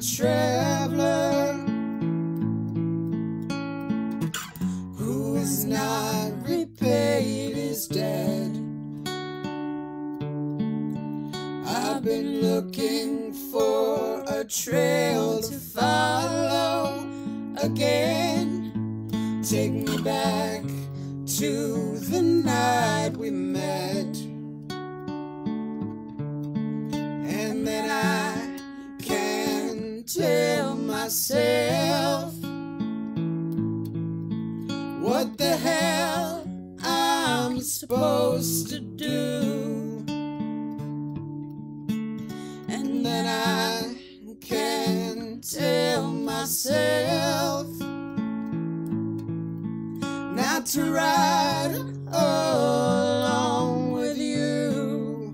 traveler who has not repaid his debt. I've been looking for a trail to follow again. Take me back to the night we met, and then I can tell myself what the hell I'm supposed to do, and then I can tell myself not to ride along with you.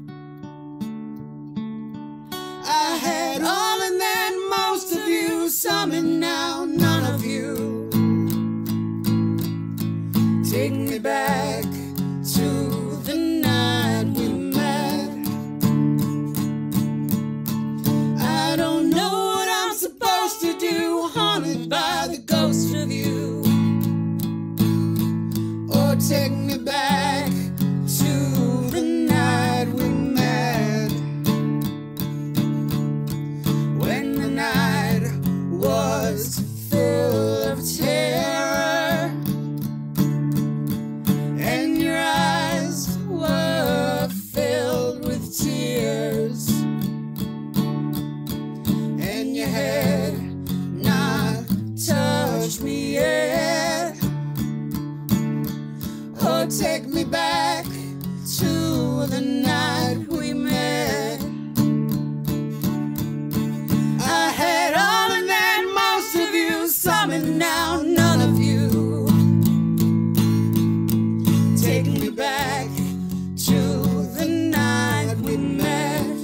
I had all and then most of you, some and now none of you. Take me back to the night we met. I don't know what I'm supposed to do, haunted by the ghost of you. Or take me back to the night we met, when the night was full of terror and your eyes were filled with tears, and you had not touched me yet. Or take me back to the night we met. I had all and then most of you, some and now none of you. Take me back to the night we met.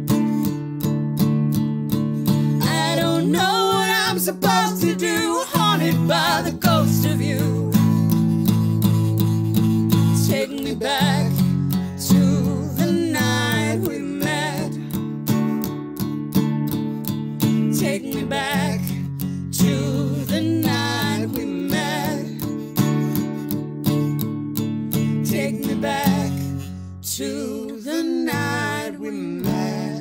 I don't know what I'm supposed to do, haunted by the ghost of you. Take me back to the night we met. Take me back to the night we met. Take me back to the night we met.